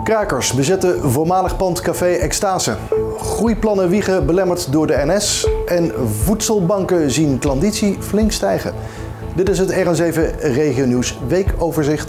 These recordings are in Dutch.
Krakers bezetten voormalig pand Café Extase. Groeiplannen wiegen belemmerd door de NS. En voedselbanken zien klanditie flink stijgen. Dit is het RN7 Regionieuws weekoverzicht.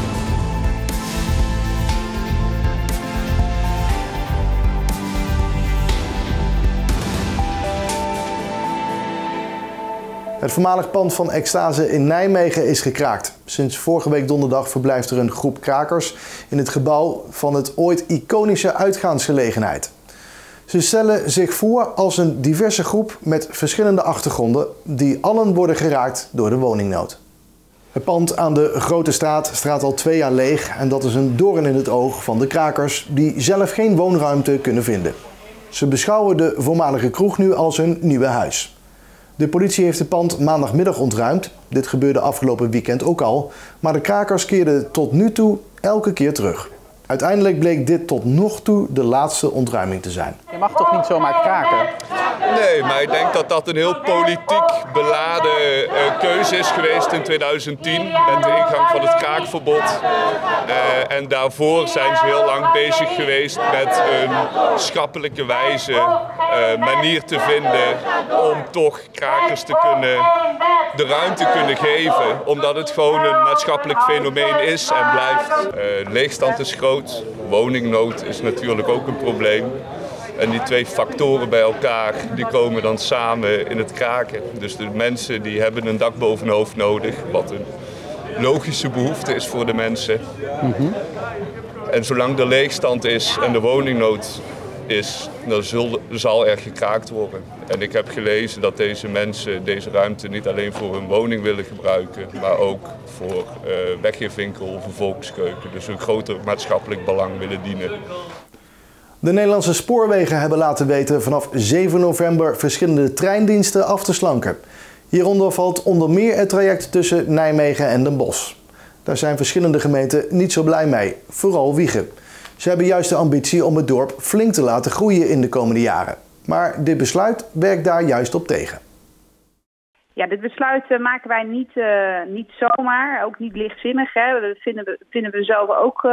Het voormalig pand van Extase in Nijmegen is gekraakt. Sinds vorige week donderdag verblijft er een groep krakers in het gebouw van het ooit iconische uitgaansgelegenheid. Ze stellen zich voor als een diverse groep met verschillende achtergronden die allen worden geraakt door de woningnood. Het pand aan de Grote Straat staat al 2 jaar leeg en dat is een doorn in het oog van de krakers die zelf geen woonruimte kunnen vinden. Ze beschouwen de voormalige kroeg nu als hun nieuwe huis. De politie heeft het pand maandagmiddag ontruimd. Dit gebeurde afgelopen weekend ook al. Maar de krakers keerden tot nu toe elke keer terug. Uiteindelijk bleek dit tot nog toe de laatste ontruiming te zijn. Je mag toch niet zomaar kraken? Nee, maar ik denk dat dat een heel politiek beladen keuze is geweest in 2010 met de ingang van het kraakverbod. En daarvoor zijn ze heel lang bezig geweest met een schappelijke wijze manier te vinden om toch krakers de ruimte kunnen geven. Omdat het gewoon een maatschappelijk fenomeen is en blijft. Leegstand is groot, woningnood is natuurlijk ook een probleem. En die 2 factoren bij elkaar, die komen dan samen in het kraken. Dus de mensen die hebben een dak boven hun hoofd nodig, wat een logische behoefte is voor de mensen. En zolang er leegstand is en de woningnood is, dan zal er gekraakt worden. En ik heb gelezen dat deze mensen deze ruimte niet alleen voor hun woning willen gebruiken, maar ook voor weggeefwinkel of een volkskeuken. Dus een groter maatschappelijk belang willen dienen. De Nederlandse spoorwegen hebben laten weten vanaf 7 november verschillende treindiensten af te slanken. Hieronder valt onder meer het traject tussen Nijmegen en Den Bosch. Daar zijn verschillende gemeenten niet zo blij mee, vooral Wijchen. Ze hebben juist de ambitie om het dorp flink te laten groeien in de komende jaren. Maar dit besluit werkt daar juist op tegen. Ja, dit besluit maken wij niet zomaar, ook niet lichtzinnig. Hè. Dat vinden we zelf ook,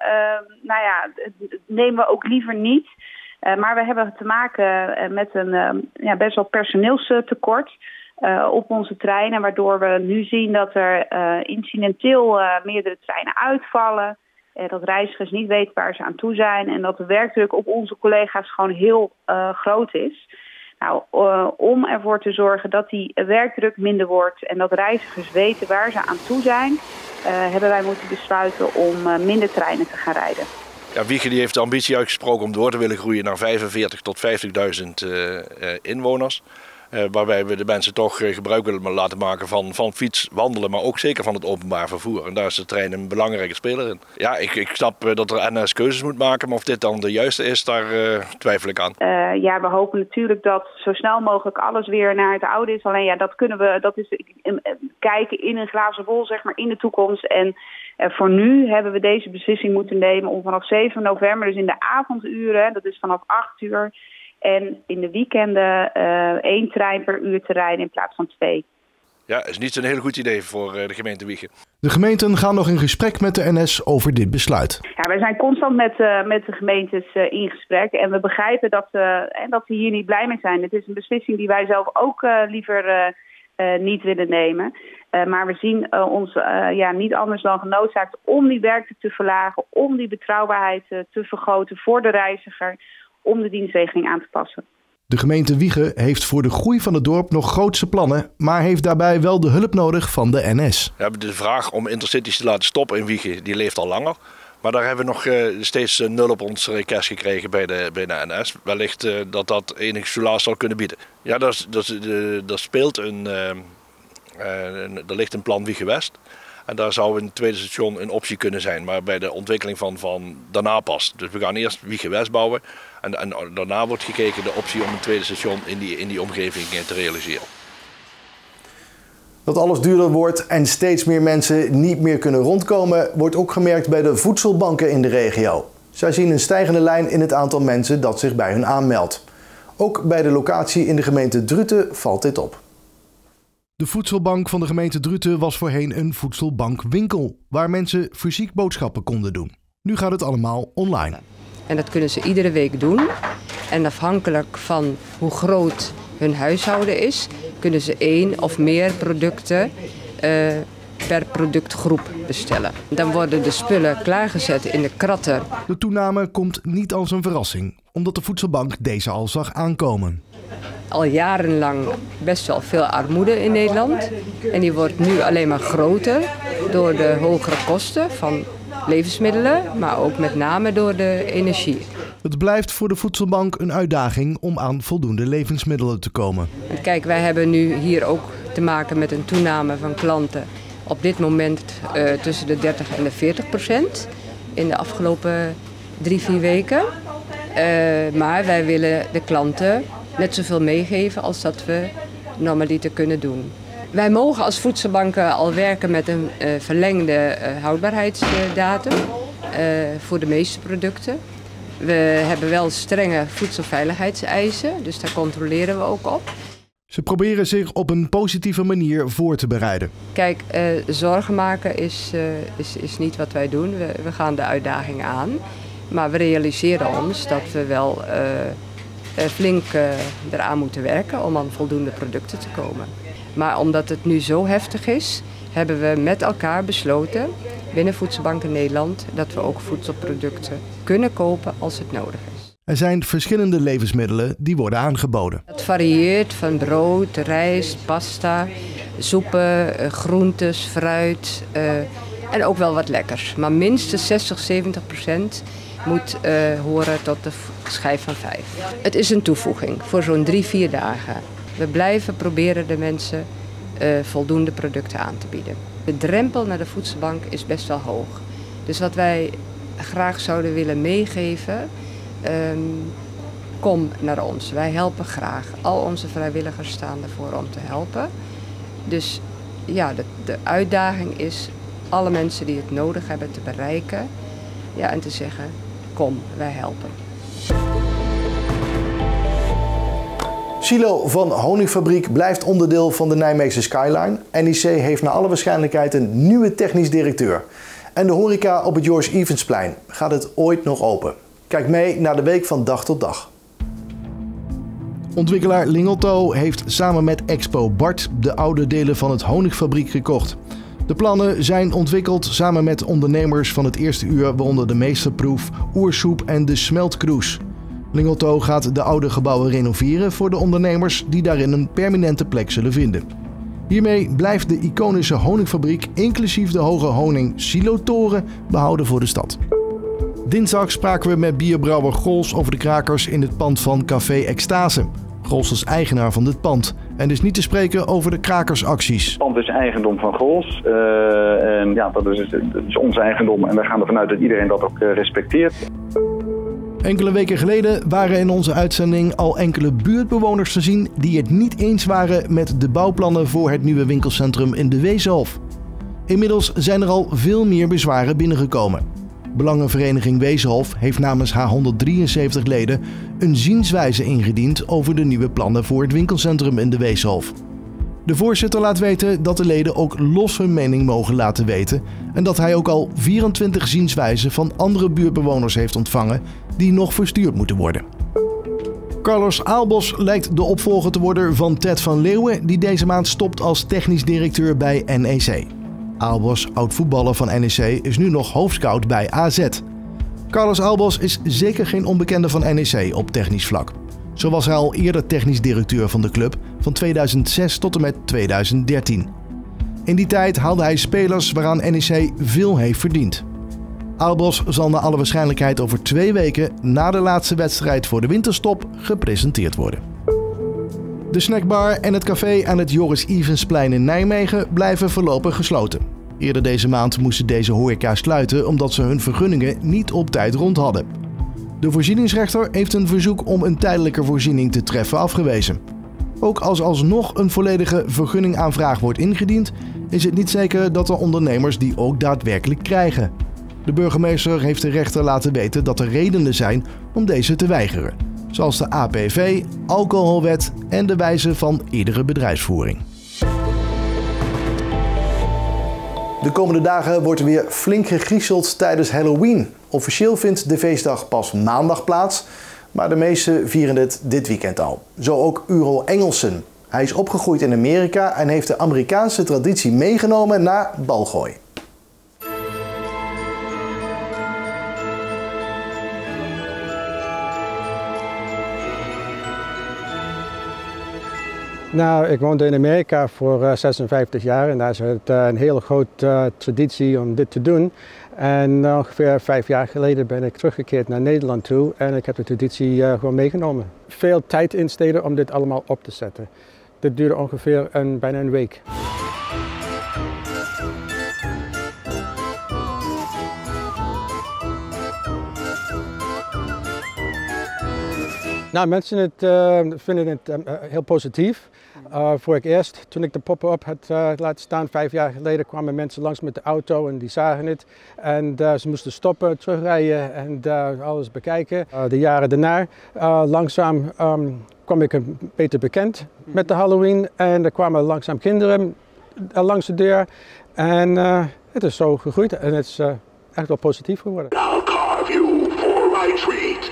nemen we ook liever niet. Maar we hebben te maken met een best wel personeelstekort op onze treinen. Waardoor we nu zien dat er incidenteel meerdere treinen uitvallen. Dat reizigers niet weten waar ze aan toe zijn. En dat de werkdruk op onze collega's gewoon heel groot is. Nou, om ervoor te zorgen dat die werkdruk minder wordt en dat reizigers weten waar ze aan toe zijn, hebben wij moeten besluiten om minder treinen te gaan rijden. Ja, Wijchen heeft de ambitie uitgesproken om door te willen groeien naar 45.000 tot 50.000 inwoners. Waarbij we de mensen toch gebruik willen laten maken van fiets, wandelen, maar ook zeker van het openbaar vervoer. En daar is de trein een belangrijke speler in. Ja, ik snap dat er NS keuzes moet maken, maar of dit dan de juiste is, daar twijfel ik aan. We hopen natuurlijk dat zo snel mogelijk alles weer naar het oude is. Alleen ja, dat is kijken in een glazen bol, zeg maar, in de toekomst. En voor nu hebben we deze beslissing moeten nemen om vanaf 7 november, dus in de avonduren, dat is vanaf 8 uur... en in de weekenden 1 trein per uur te rijden in plaats van 2. Ja, is niet zo'n heel goed idee voor de gemeente Wijchen. De gemeenten gaan nog in gesprek met de NS over dit besluit. Ja, wij zijn constant met de gemeentes in gesprek. En we begrijpen dat ze hier niet blij mee zijn. Het is een beslissing die wij zelf ook liever niet willen nemen. Maar we zien ons niet anders dan genoodzaakt om die werkdruk te verlagen, om die betrouwbaarheid te vergroten voor de reiziger, om de dienstregeling aan te passen. De gemeente Wijchen heeft voor de groei van het dorp nog grootse plannen, maar heeft daarbij wel de hulp nodig van de NS. We hebben de vraag om intercities te laten stoppen in Wijchen, die leeft al langer. Maar daar hebben we nog steeds 0 op ons request gekregen bij de NS. Wellicht dat enige soelaas zal kunnen bieden. Ja, daar speelt er ligt een plan Wijchen West. En daar zou een tweede station een optie kunnen zijn, maar bij de ontwikkeling van daarna pas. Dus we gaan eerst Wijchen West bouwen en daarna wordt gekeken de optie om een tweede station in die omgeving te realiseren. Dat alles duurder wordt en steeds meer mensen niet meer kunnen rondkomen, wordt ook gemerkt bij de voedselbanken in de regio. Zij zien een stijgende lijn in het aantal mensen dat zich bij hun aanmeldt. Ook bij de locatie in de gemeente Druten valt dit op. De voedselbank van de gemeente Druten was voorheen een voedselbankwinkel, waar mensen fysiek boodschappen konden doen. Nu gaat het allemaal online. En dat kunnen ze iedere week doen. En afhankelijk van hoe groot hun huishouden is, kunnen ze 1 of meer producten per productgroep bestellen. Dan worden de spullen klaargezet in de kratten. De toename komt niet als een verrassing, omdat de Voedselbank deze al zag aankomen. Al jarenlang best wel veel armoede in Nederland. En die wordt nu alleen maar groter door de hogere kosten van levensmiddelen, maar ook met name door de energie. Het blijft voor de Voedselbank een uitdaging om aan voldoende levensmiddelen te komen. En kijk, wij hebben nu hier ook te maken met een toename van klanten. Op dit moment tussen de 30 en de 40% in de afgelopen 3-4 weken. Maar wij willen de klanten net zoveel meegeven als dat we normaliter kunnen doen. Wij mogen als voedselbanken al werken met een verlengde houdbaarheidsdatum voor de meeste producten. We hebben wel strenge voedselveiligheidseisen, dus daar controleren we ook op. Ze proberen zich op een positieve manier voor te bereiden. Kijk, zorgen maken is niet wat wij doen. We gaan de uitdaging aan. Maar we realiseren ons dat we wel flink eraan moeten werken om aan voldoende producten te komen. Maar omdat het nu zo heftig is, hebben we met elkaar besloten binnen Voedselbank Nederland dat we ook voedselproducten kunnen kopen als het nodig is. Er zijn verschillende levensmiddelen die worden aangeboden. Het varieert van brood, rijst, pasta, soepen, groentes, fruit en ook wel wat lekkers. Maar minstens 60-70% moet horen tot de schijf van 5. Het is een toevoeging voor zo'n 3-4 dagen. We blijven proberen de mensen voldoende producten aan te bieden. De drempel naar de voedselbank is best wel hoog. Dus wat wij graag zouden willen meegeven, kom naar ons. Wij helpen graag. Al onze vrijwilligers staan ervoor om te helpen. Dus ja, de uitdaging is alle mensen die het nodig hebben te bereiken. Ja, en te zeggen, kom, wij helpen. Silo van Honingfabriek blijft onderdeel van de Nijmeegse Skyline. NEC heeft naar alle waarschijnlijkheid een nieuwe technisch directeur. En de horeca op het George Evensplein. Gaat het ooit nog open? Kijk mee naar de week van dag tot dag. Ontwikkelaar Lingelto heeft samen met Expo Bart de oude delen van het Honingfabriek gekocht. De plannen zijn ontwikkeld samen met ondernemers van het eerste uur, waaronder de Meesterproef, Oersoep en de Smeltkroes. Lingelto gaat de oude gebouwen renoveren voor de ondernemers die daarin een permanente plek zullen vinden. Hiermee blijft de iconische honingfabriek inclusief de hoge honing silotoren behouden voor de stad. Dinsdag spraken we met bierbrouwer Gols over de krakers in het pand van Café Extase. Gols is eigenaar van dit pand en is niet te spreken over de krakersacties. Het pand is eigendom van Gols en ja, dat is ons eigendom en wij gaan ervan uit dat iedereen dat ook respecteert. Enkele weken geleden waren in onze uitzending al enkele buurtbewoners te zien die het niet eens waren met de bouwplannen voor het nieuwe winkelcentrum in de Weeshof. Inmiddels zijn er al veel meer bezwaren binnengekomen. Belangenvereniging Weeshof heeft namens haar 173 leden een zienswijze ingediend over de nieuwe plannen voor het winkelcentrum in de Weeshof. De voorzitter laat weten dat de leden ook los hun mening mogen laten weten en dat hij ook al 24 zienswijzen van andere buurtbewoners heeft ontvangen die nog verstuurd moeten worden. Carlos Aalbos lijkt de opvolger te worden van Ted van Leeuwen, die deze maand stopt als technisch directeur bij NEC. Aalbos, oud-voetballer van NEC, is nu nog hoofdscout bij AZ. Carlos Aalbos is zeker geen onbekende van NEC op technisch vlak. Zo was hij al eerder technisch directeur van de club van 2006 tot en met 2013. In die tijd haalde hij spelers waaraan NEC veel heeft verdiend. Aalbos zal naar alle waarschijnlijkheid over 2 weken na de laatste wedstrijd voor de winterstop gepresenteerd worden. De snackbar en het café aan het Joris Evensplein in Nijmegen blijven voorlopig gesloten. Eerder deze maand moesten deze horeca sluiten omdat ze hun vergunningen niet op tijd rond hadden. De voorzieningsrechter heeft een verzoek om een tijdelijke voorziening te treffen afgewezen. Ook als alsnog een volledige vergunningaanvraag wordt ingediend, is het niet zeker dat de ondernemers die ook daadwerkelijk krijgen. De burgemeester heeft de rechter laten weten dat er redenen zijn om deze te weigeren, zoals de APV, alcoholwet en de wijze van eerdere bedrijfsvoering. De komende dagen wordt er weer flink gegriezeld tijdens Halloween. Officieel vindt de feestdag pas maandag plaats, maar de meesten vieren dit weekend al. Zo ook Uro Engelsen. Hij is opgegroeid in Amerika en heeft de Amerikaanse traditie meegenomen naar balgooi. Nou, ik woonde in Amerika voor 56 jaar en daar is het een hele grote traditie om dit te doen. En ongeveer 5 jaar geleden ben ik teruggekeerd naar Nederland toe en ik heb de traditie gewoon meegenomen. Veel tijd insteden om dit allemaal op te zetten. Dit duurde ongeveer bijna een week. Nou, mensen vinden het heel positief. Voor ik eerst, toen ik de pop-up had laten staan 5 jaar geleden, kwamen mensen langs met de auto en die zagen het. En ze moesten stoppen, terugrijden en alles bekijken. De jaren daarna, langzaam kwam ik een beetje bekend met de Halloween. En er kwamen langzaam kinderen langs de deur. En het is zo gegroeid en het is echt wel positief geworden. I'll carve you for my treat.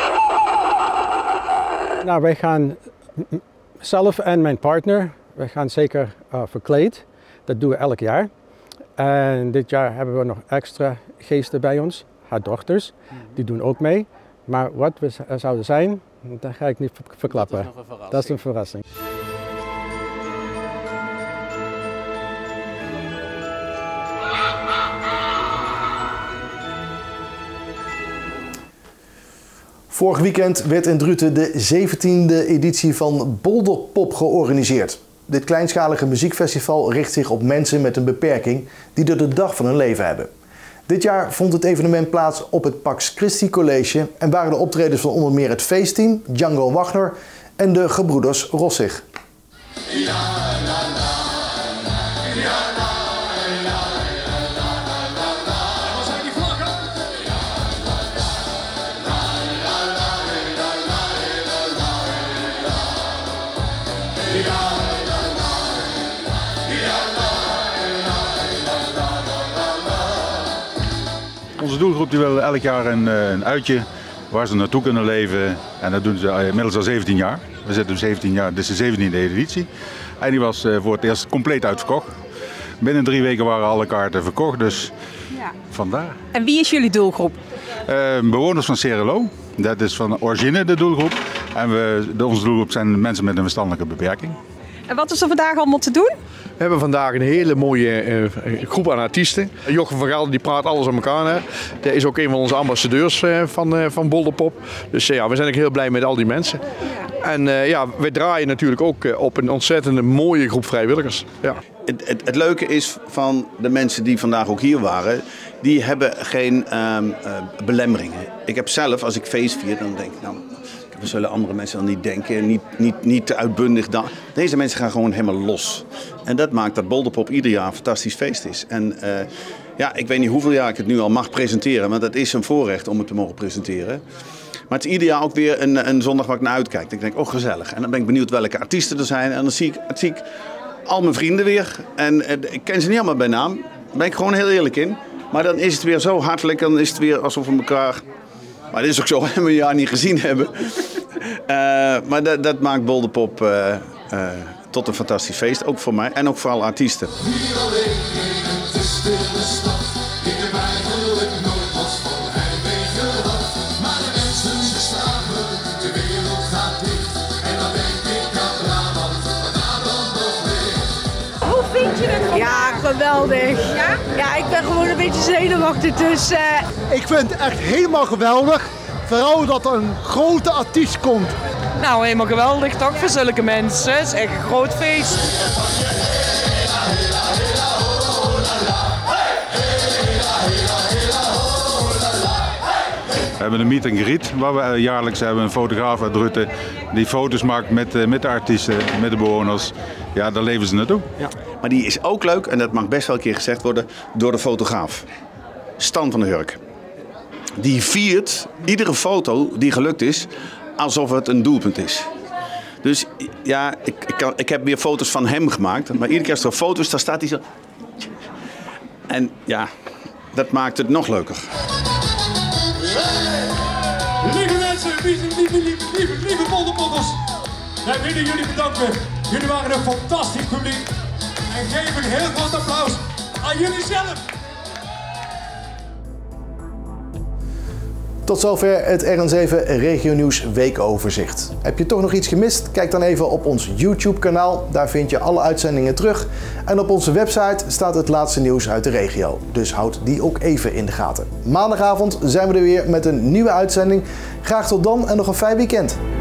Nou, wij gaan zelf en mijn partner, wij gaan zeker verkleed. Dat doen we elk jaar. En dit jaar hebben we nog extra geesten bij ons, haar dochters. Die doen ook mee. Maar wat we zouden zijn, dat ga ik niet verklappen. Dat is een verrassing. Vorig weekend werd in Druten de 17e editie van Bolderpop georganiseerd. Dit kleinschalige muziekfestival richt zich op mensen met een beperking die er de dag van hun leven hebben. Dit jaar vond het evenement plaats op het Pax Christi College en waren de optredens van onder meer het feestteam, Django Wagner en de gebroeders Rossig. Onze doelgroep die wil elk jaar een uitje waar ze naartoe kunnen leven. En dat doen ze inmiddels al 17 jaar. We zitten 17 jaar, dit is de 17e editie. En die was voor het eerst compleet uitverkocht. Binnen 3 weken waren alle kaarten verkocht, dus vandaar. En wie is jullie doelgroep? Bewoners van Cerelo. Dat is van origine de doelgroep. En onze doelgroep zijn mensen met een verstandelijke beperking. En wat is er vandaag allemaal te doen? We hebben vandaag een hele mooie groep aan artiesten. Jochem van Gelder die praat alles aan elkaar. Hè. Hij is ook een van onze ambassadeurs van Bolderpop. Dus we zijn ook heel blij met al die mensen. Ja. En wij draaien natuurlijk ook op een ontzettend mooie groep vrijwilligers. Ja. Het leuke is van de mensen die vandaag ook hier waren, die hebben geen belemmeringen. Ik heb zelf, als ik feest vier, dan denk ik, nou, we zullen andere mensen dan niet denken, niet te uitbundig. Deze mensen gaan gewoon helemaal los. En dat maakt dat Bolderpop ieder jaar een fantastisch feest is. En ik weet niet hoeveel jaar ik het nu al mag presenteren, maar dat is een voorrecht om het te mogen presenteren. Maar het is ieder jaar ook weer een zondag waar ik naar uitkijk. Ik denk, oh gezellig. En dan ben ik benieuwd welke artiesten er zijn. En dan zie ik al mijn vrienden weer. En ik ken ze niet allemaal bij naam. Daar ben ik gewoon heel eerlijk in. Maar dan is het weer zo hartelijk. Dan is het weer alsof we elkaar... Maar dit is ook zo, we een jaar niet gezien hebben. Maar dat maakt Bolderpop tot een fantastisch feest. Ook voor mij en ook voor alle artiesten. Niet alleen in het stille stad. Ik heb eigenlijk nooit wat van heimwee gehad. Maar de mensen bestraven, de wereld gaat dicht. En dan denk ik aan Brabant, vanavond nog weer. Hoe vind je het? Ja, geweldig. Ja? Ja, ik ben gewoon een beetje zenuwachtig, dus... Ik vind het echt helemaal geweldig. Vooral dat er een grote artiest komt. Nou, helemaal geweldig toch voor zulke mensen. Het is echt een groot feest. We hebben een meet and greet waar we jaarlijks hebben, een fotograaf uit Druten die foto's maakt met de artiesten, met de bewoners. Ja, daar leven ze naartoe. Ja. Maar die is ook leuk, en dat mag best wel een keer gezegd worden, door de fotograaf. Stan van der Hurk. Die viert iedere foto die gelukt is alsof het een doelpunt is. Dus ja, ik heb weer foto's van hem gemaakt. Maar iedere keer als er een foto is, dan staat hij zo. En ja, dat maakt het nog leuker. lieve Polderpotters. Wij willen jullie bedanken. Jullie waren een fantastisch publiek. En geef een heel groot applaus aan jullie zelf. Tot zover het RN7 Regio Nieuws weekoverzicht. Heb je toch nog iets gemist? Kijk dan even op ons YouTube kanaal. Daar vind je alle uitzendingen terug. En op onze website staat het laatste nieuws uit de regio. Dus houd die ook even in de gaten. Maandagavond zijn we er weer met een nieuwe uitzending. Graag tot dan en nog een fijn weekend.